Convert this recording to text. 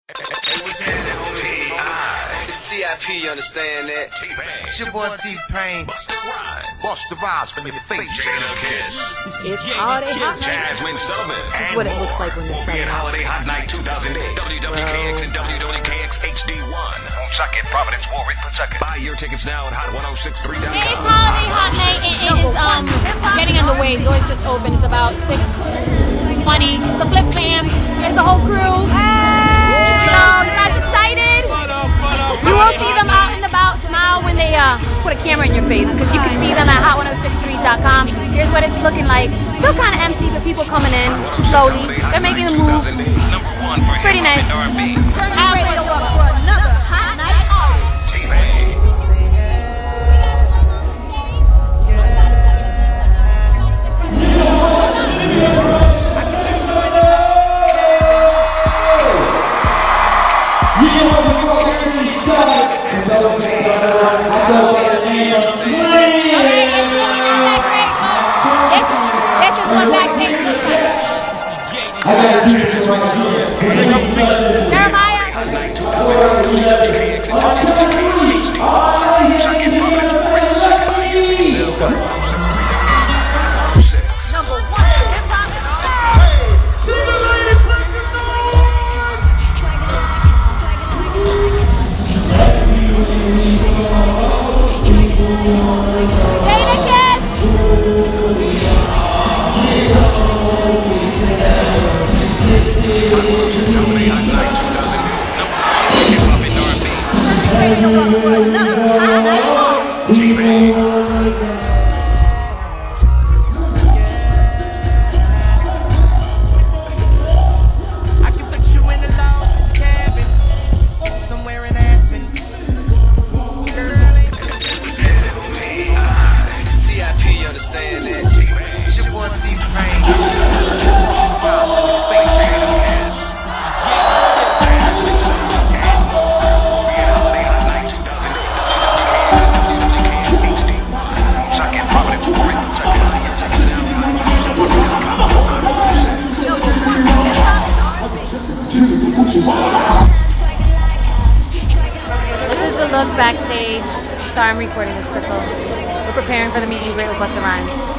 Hey, what's happening, homie? It's TIP, you understand that? It's your boy T-Pain. Bust the rhymes from your face. Jadakiss. It's Holiday Hot Night. Jasmine Sullivan. This is what it looks like when they're We'll be at selling out. Holiday Hot Night 2008. WWKX and WWKX HD1. Woonsocket, Providence, Warwick, Woonsocket. Buy your tickets now at hot1063.com. Hey, it's Holiday Hot Night. It is getting underway. Doors just opened. It's about 6:20. It's a flip fam. There's the whole crew. So, you guys excited? You will see them out and about tomorrow when they put a camera in your face, because you can see them at hot1063.com. Here's what it's looking like. Still kind of empty, but people coming in slowly. They're making the move. Pretty nice. This is what backstage looks like. Jeremiah. Number one. I can put you in a log cabin somewhere in Aspen. Girl, ain't What's happening, homie? It's TIP, you understand that? It's your boy T-Pain. Bust the rhymes from your face. This is the look backstage. Sorry, I'm recording this, Crystal. We're preparing for the meet and greet with Busta Rhymes.